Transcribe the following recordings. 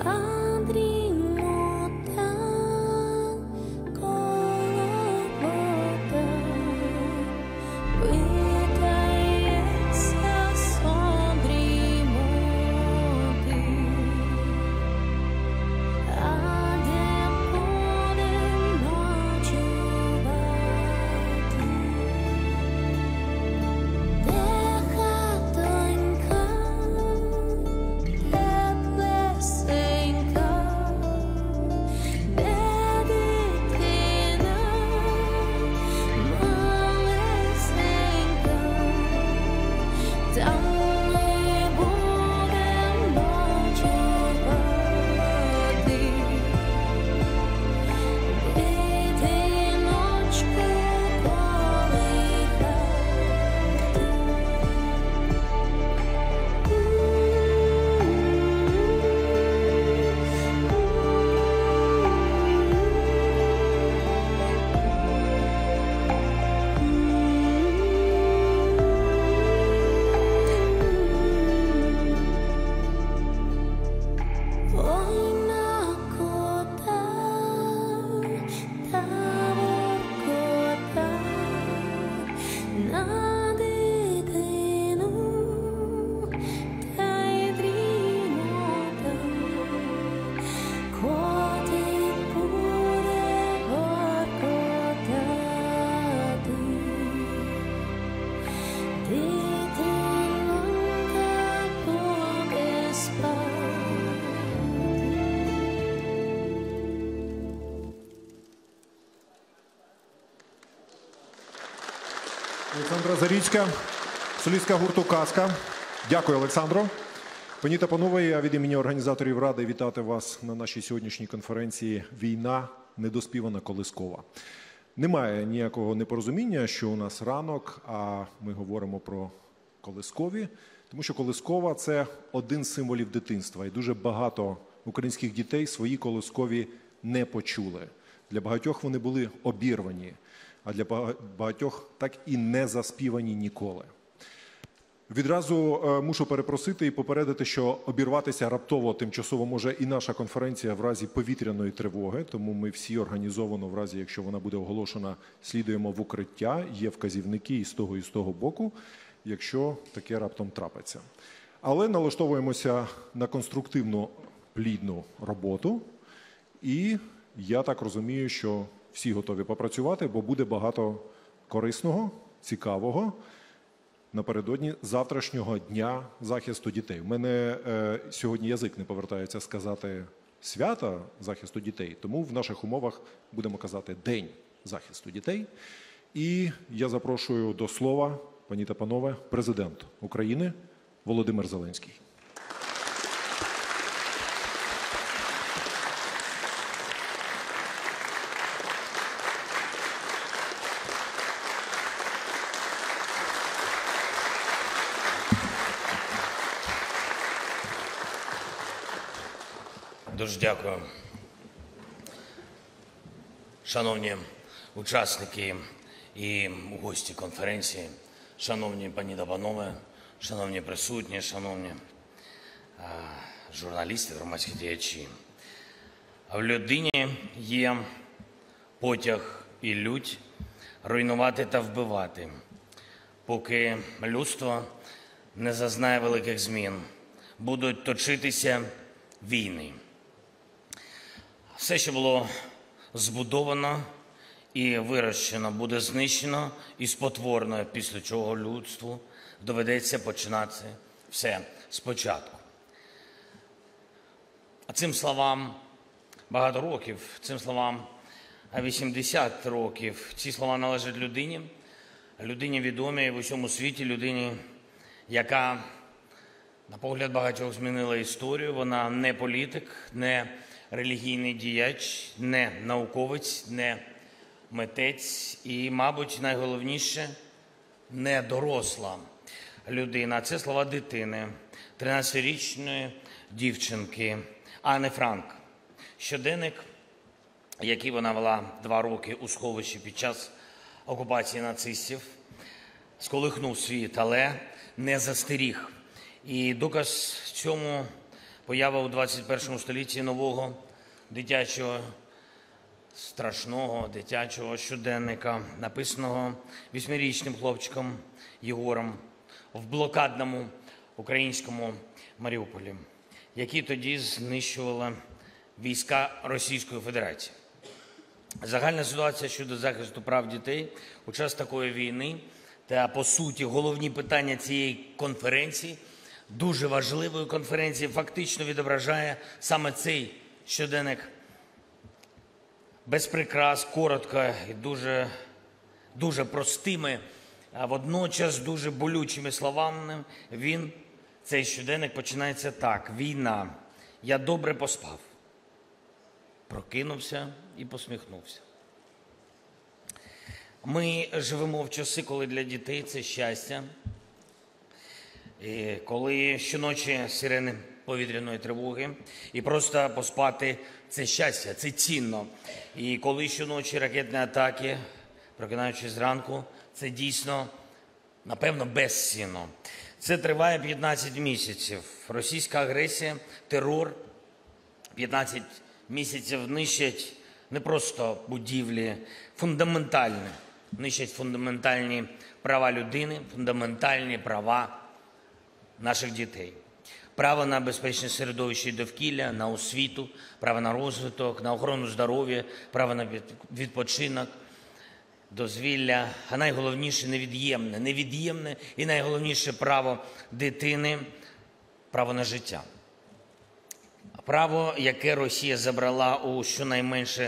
Олександра Заріцька, солістка гурту «Казка». Дякую, Олександро. Пані та панове, я від імені організаторів радий вітати вас на нашій сьогоднішній конференції «Війна. Недоспівана колискова». Немає ніякого непорозуміння, що у нас ранок, а ми говоримо про колискові, тому що колискова – це один з символів дитинства. І дуже багато українських дітей свої колискові не почули. Для багатьох вони були обірвані, а для багатьох так і не заспівані ніколи. Відразу мушу перепросити і попередити, що обірватися раптово тимчасово може і наша конференція в разі повітряної тривоги, тому ми всі організовано в разі, якщо вона буде оголошена, слідуємо в укриття, є вказівники і з того боку, якщо таке раптом трапиться. Але налаштовуємося на конструктивну, плідну роботу і я так розумію, що всі готові попрацювати, бо буде багато корисного, цікавого напередодні завтрашнього дня захисту дітей. У мене сьогодні язик не повертається сказати свята захисту дітей, тому в наших умовах будемо казати День захисту дітей. І я запрошую до слова, пані та панове, президент України Володимир Зеленський. Дуже дякую. Шановні учасники і гості конференції, шановні пані та панове, шановні присутні, шановні журналісти, громадські діячі. В людині є потяг і лють руйнувати та вбивати, поки людство не зазнає великих змін, будуть точитися війни. Все, що було збудовано і вирощено, буде знищено і спотворено, після чого людству доведеться починати все спочатку. А цим словам багато років, цим словам 80 років. Ці слова належать людині відомій в усьому світі, людині, яка, на погляд багатьох, змінила історію. Вона не політик, не релігійний діяч, не науковець, не митець і, мабуть, найголовніше, не доросла людина. Це слова дитини, 13-річної дівчинки Анни Франк. Щоденник, який вона вела 2 роки у сховищі під час окупації нацистів, сколихнув світ, але не застеріг. І доказ цьому Поява у 21 столітті нового дитячого, страшного дитячого щоденника, написаного 8-річним хлопчиком Єгором в блокадному українському Маріуполі, які тоді знищували війська Російської Федерації. Загальна ситуація щодо захисту прав дітей у час такої війни та, по суті, головні питання цієї конференції, дуже важливої конференції, фактично відображає саме цей щоденник. Без прикрас, коротко і дуже простими, а водночас дуже болючими словами цей щоденник починається так. Війна. Я добре поспав. Прокинувся і посміхнувся. Ми живемо в часи, коли для дітей це щастя. І коли щоночі сирени повітряної тривоги, і просто поспати – це щастя, це цінно. І коли щоночі ракетні атаки, прокинаючись зранку, це дійсно, напевно, безцінно. Це триває 15 місяців. Російська агресія, терор 15 місяців нищать не просто будівлі, нищать фундаментальні права людини, фундаментальні права наших дітей. Право на безпечне середовище і довкілля, на освіту, право на розвиток, на охорону здоров'я, право на відпочинок, дозвілля, а найголовніше невід'ємне і найголовніше право дитини – право на життя. Право, яке Росія забрала у щонайменше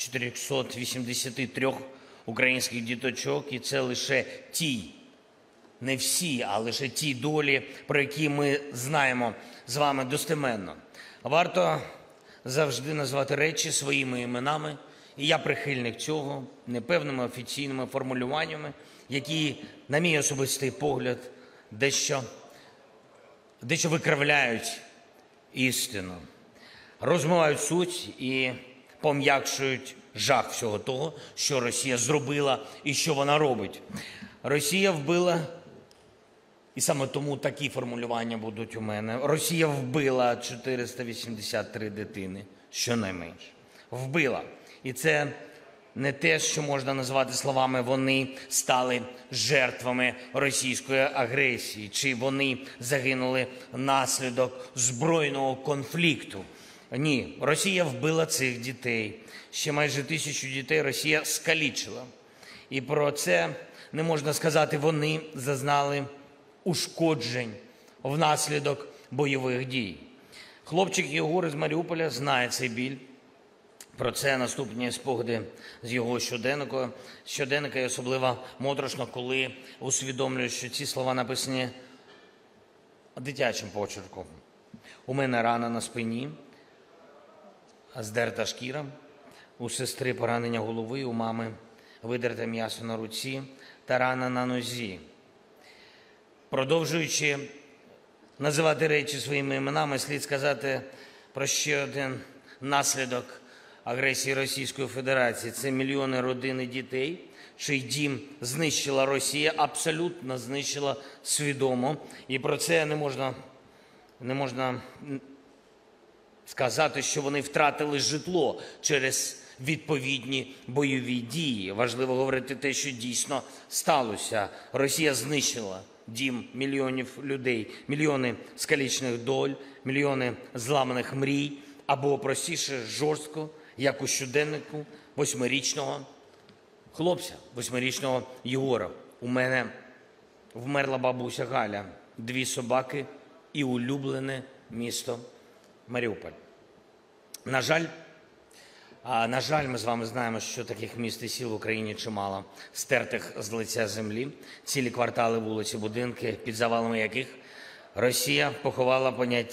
483 українських діточок, і це лише ті, не всі, а лише ті долі, про які ми знаємо з вами достеменно. Варто завжди назвати речі своїми іменами, і я прихильник цього, непевними офіційними формулюваннями, які, на мій особистий погляд, дещо викривляють істину, розмивають суть і пом'якшують жах всього того, що Росія зробила і що вона робить. Росія вбила, і саме тому такі формулювання будуть у мене, Росія вбила 483 дитини, щонайменше. Вбила. І це не те, що можна назвати словами «вони стали жертвами російської агресії», чи «вони загинули внаслідок збройного конфлікту». Ні, Росія вбила цих дітей. Ще майже 1000 дітей Росія скалічила. І про це не можна сказати, вони зазнали ушкоджень внаслідок бойових дій. Хлопчик Єгор із Маріуполя знає цей біль. Про це наступні спогади з його щоденника, і особливо моторошно, коли усвідомлюю, що ці слова написані дитячим почерком. У мене рана на спині, здерта шкіра, у сестри поранення голови, у мами видерте м'ясо на руці та рана на нозі. Продовжуючи називати речі своїми іменами, слід сказати про ще один наслідок агресії Російської Федерації. Це мільйони родин і дітей, чий дім знищила Росія, абсолютно знищила свідомо. І про це не можна сказати, що вони втратили житло через відповідні бойові дії. Важливо говорити те, що дійсно сталося. Росія знищила дім мільйонів людей, мільйони скалічених доль, мільйони зламаних мрій, або, простіше, жорстко, як у щоденнику 8-річного хлопця, 8-річного Єгора. У мене вмерла бабуся Галя, 2 собаки і улюблене місто Маріуполь. На жаль, ми з вами знаємо, що таких міст і сіл в Україні чимало, стертих з лиця землі, цілі квартали, вулиці, будинки, під завалами яких Росія поховала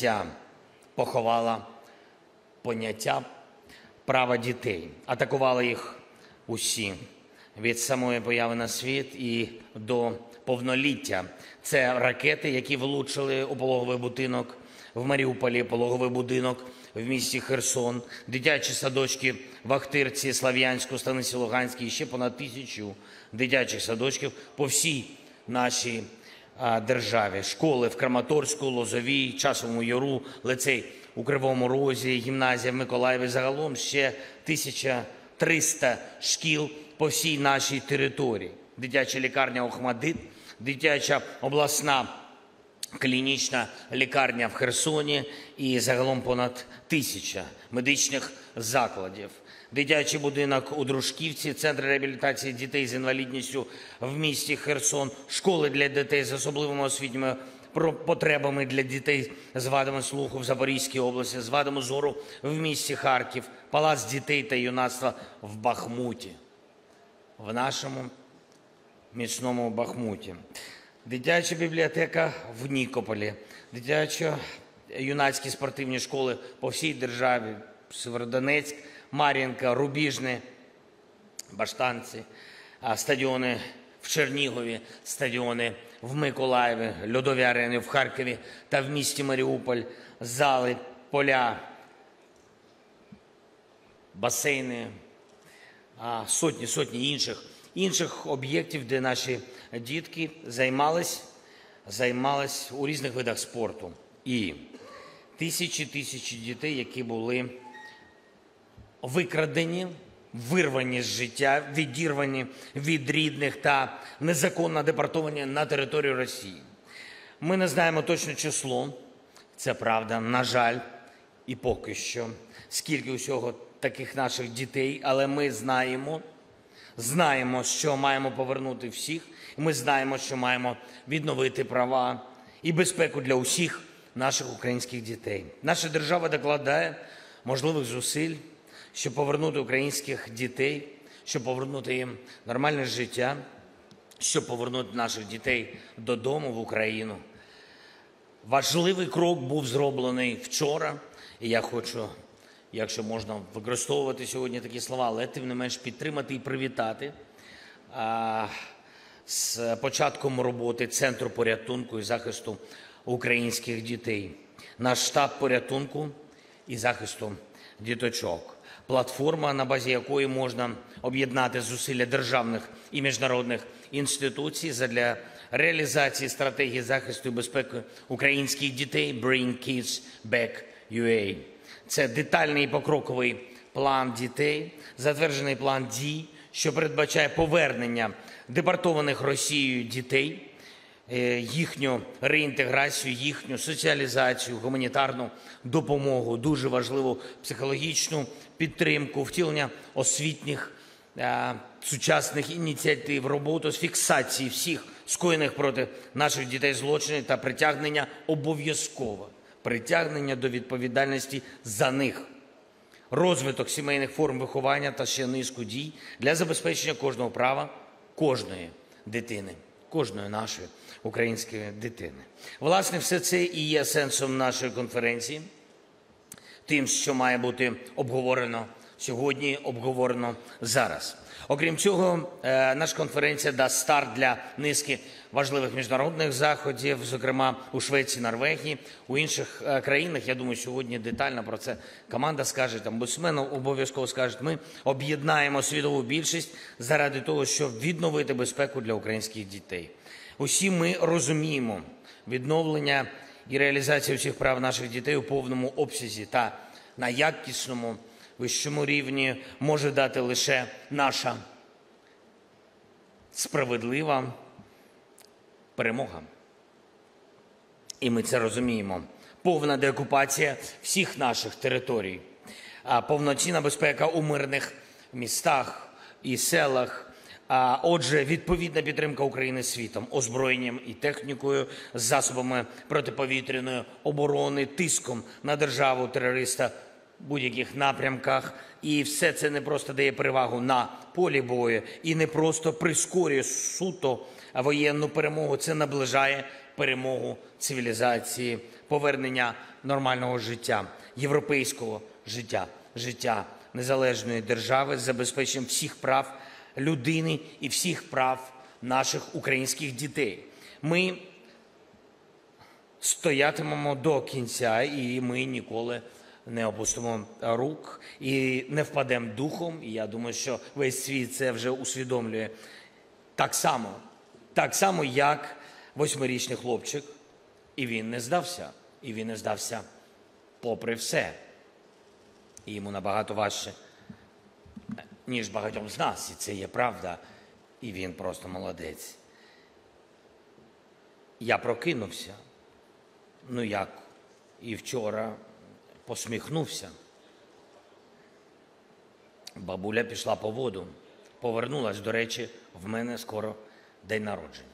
поняття права дітей. Атакували їх усі, від самої появи на світ і до повноліття. Це ракети, які влучили у пологовий будинок в Маріуполі, пологовий будинок в місті Херсон, дитячі садочки в Ахтирці, Слов'янську, Станиці Луганській, і ще понад 1000 дитячих садочків по всій нашій державі. Школи в Краматорську, Лозовій, Часовому Яру, лицей у Кривому Розі, гімназія в Миколаєві. Загалом ще 1300 шкіл по всій нашій території. Дитяча лікарня «Охматдит», дитяча обласна клінічна лікарня в Херсоні і загалом понад 1000 медичних закладів. Дитячий будинок у Дружківці, центр реабілітації дітей з інвалідністю в місті Херсон, школи для дітей з особливими освітніми потребами для дітей з вадами слуху в Запорізькій області, з вадами зору в місті Харків, палац дітей та юнацтва в Бахмуті, в нашому міцному Бахмуті. Дитяча бібліотека в Нікополі, дитячо-юнацькі спортивні школи по всій державі, Сєвєродонецьк, Мар'їнка, Рубіжне, Баштанці, стадіони в Чернігові, стадіони в Миколаєві, льодові арени в Харкові та в місті Маріуполь, зали, поля, басейни, сотні інших об'єктів, де наші дітки займались у різних видах спорту. І тисячі дітей, які були викрадені, вирвані з життя, відірвані від рідних та незаконно депортовані на територію Росії. Ми не знаємо точне число, це правда, на жаль, і поки що, скільки усього таких наших дітей, але ми знаємо, що маємо повернути всіх, і ми знаємо, що маємо відновити права і безпеку для усіх наших українських дітей. Наша держава докладає можливих зусиль, щоб повернути українських дітей, щоб повернути їм нормальне життя, щоб повернути наших дітей додому, в Україну. Важливий крок був зроблений вчора, і я хочу, якщо можна використовувати сьогодні такі слова, але тим не менш підтримати і привітати з початком роботи Центру порятунку і захисту українських дітей. Наш штаб порятунку і захисту діточок. Платформа, на базі якої можна об'єднати зусилля державних і міжнародних інституцій задля реалізації стратегії захисту і безпеки українських дітей Bring Kids Back UA. Це детальний і покроковий план дітей, затверджений план дій, що передбачає повернення депортованих Росією дітей, їхню реінтеграцію, їхню соціалізацію, гуманітарну допомогу, дуже важливу психологічну підтримку, втілення освітніх сучасних ініціатив, роботу з фіксації всіх скоєних проти наших дітей злочинів та притягнення обов'язково, притягнення до відповідальності за них, розвиток сімейних форм виховання та ще низку дій для забезпечення кожного права кожної дитини, кожної нашої української дитини. Власне, все це і є сенсом нашої конференції, тим, що має бути обговорено сьогодні, обговорено зараз. Окрім цього, наша конференція дасть старт для низки важливих міжнародних заходів, зокрема у Швеції, Норвегії, у інших країнах. Я думаю, сьогодні детально про це команда скаже, там омбудсмен обов'язково скаже. Ми об'єднаємо світову більшість заради того, щоб відновити безпеку для українських дітей. Усі ми розуміємо, відновлення і реалізація усіх прав наших дітей у повному обсязі та на якісному вищому рівні може дати лише наша справедлива перемога. І ми це розуміємо. Повна деокупація всіх наших територій, повноцінна безпека у мирних містах і селах, отже, відповідна підтримка України світом, озброєнням і технікою, засобами протиповітряної оборони, тиском на державу-терориста в будь-яких напрямках. І все це не просто дає перевагу на полі бою і не просто прискорює суто воєнну перемогу, це наближає перемогу цивілізації, повернення нормального життя, європейського життя, життя незалежної держави з забезпеченням всіх прав людини і всіх прав наших українських дітей. Ми стоятимемо до кінця, і ми ніколи не опустимо рук і не впадемо духом. І я думаю, що весь світ це вже усвідомлює так само, як 8-річний хлопчик, і він не здався. І він не здався попри все. І йому набагато важче, ніж багатьом з нас. І це є правда. І він просто молодець. Я прокинувся, як і вчора, посміхнувся. Бабуля пішла по воду, повернулась. До речі, в мене скоро день народження.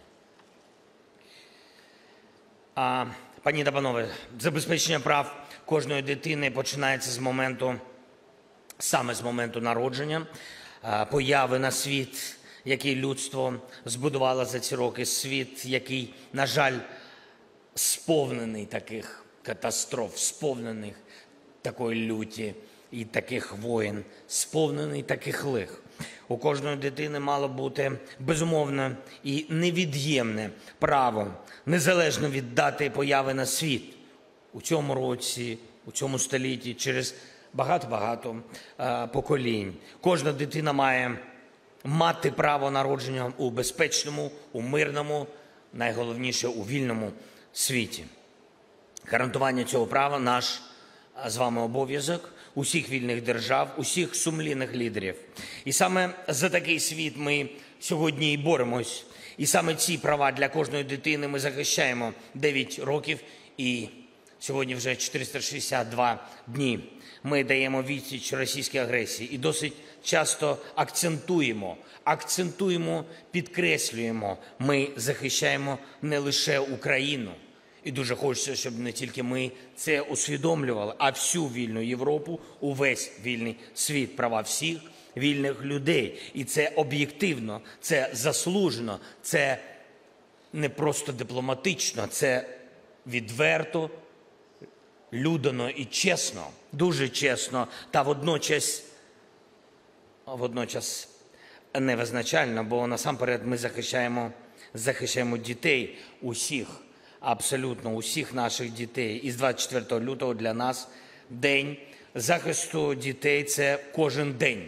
Пані та панове, забезпечення прав кожної дитини починається саме з моменту народження, появи на світ, який людство збудувало за ці роки, світ, який, на жаль, сповнений таких катастроф, сповнений такої люті і таких воєн, сповнений таких лих. У кожної дитини мало бути безумовне і невід'ємне право незалежно від дати появи на світ у цьому році, у цьому столітті, через багато-багато поколінь. Кожна дитина має мати право народження у безпечному, у мирному, найголовніше у вільному світі. Гарантування цього права – наш з вами обов'язок усіх вільних держав, усіх сумлінних лідерів. І саме за такий світ ми сьогодні і боремось. І саме ці права для кожної дитини ми захищаємо 9 років і сьогодні вже 462 дні. Ми даємо відсіч російській агресії і досить часто акцентуємо, підкреслюємо. Ми захищаємо не лише Україну. І дуже хочеться, щоб не тільки ми це усвідомлювали, а всю вільну Європу, увесь вільний світ, права всіх вільних людей. І це об'єктивно, це заслужено, це не просто дипломатично, це відверто, людяно і чесно, дуже чесно, та водночас невизначально, бо насамперед ми захищаємо дітей усіх, абсолютно усіх наших дітей. І з 24 лютого для нас День захисту дітей – це кожен день.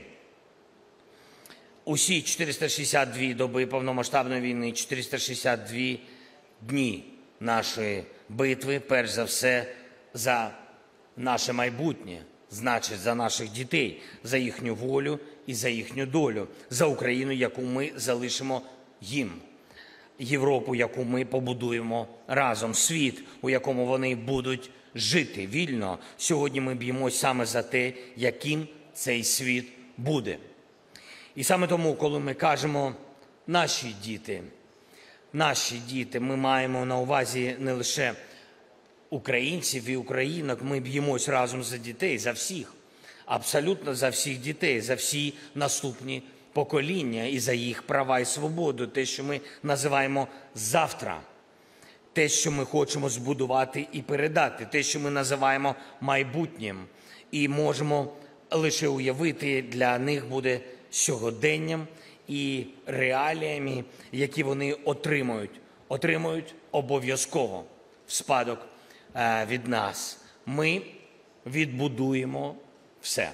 Усі 462 доби повномасштабної війни, 462 дні нашої битви, перш за все, за наше майбутнє, значить, за наших дітей, за їхню волю і за їхню долю, за Україну, яку ми залишимо їм, Європу, яку ми побудуємо разом, світ, у якому вони будуть жити вільно. Сьогодні ми б'ємось саме за те, яким цей світ буде. І саме тому, коли ми кажемо «наші діти», ми маємо на увазі не лише українців і українок, ми б'ємось разом за дітей, за всіх, абсолютно за всіх дітей, за всі наступні покоління і за їх права і свободу, те, що ми називаємо завтра, те, що ми хочемо збудувати і передати, те, що ми називаємо майбутнім і можемо лише уявити, для них буде сьогоденням і реаліями, які вони отримують обов'язково в спадок від нас. Ми відбудуємо все.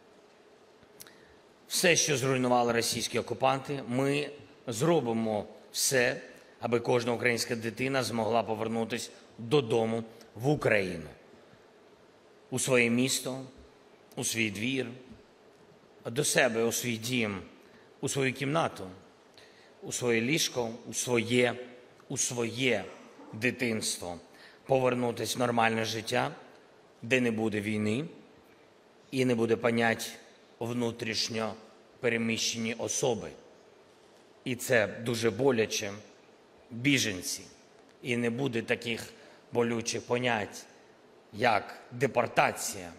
Все, що зруйнували російські окупанти, ми зробимо все, аби кожна українська дитина змогла повернутися додому в Україну, у своє місто, у свій двір, до себе, у свій дім, у свою кімнату, у своє ліжко, у своє дитинство, повернутися в нормальне життя, де не буде війни і не буде понять внутрішньо переміщені особи. І це дуже боляче, біженці. І не буде таких болючих понять, як депортація,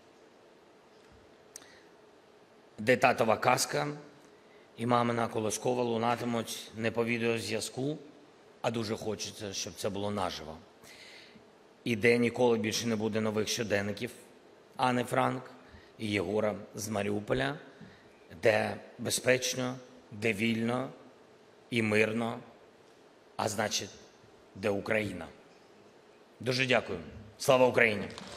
де татова казка і мамина колискова лунатимуть не по відеозв'язку, а дуже хочеться, щоб це було наживо. І де ніколи більше не буде нових щоденників Ани Франк і Єгора з Маріуполя, де безпечно, де вільно і мирно, а значить, де Україна. Дуже дякую. Слава Україні!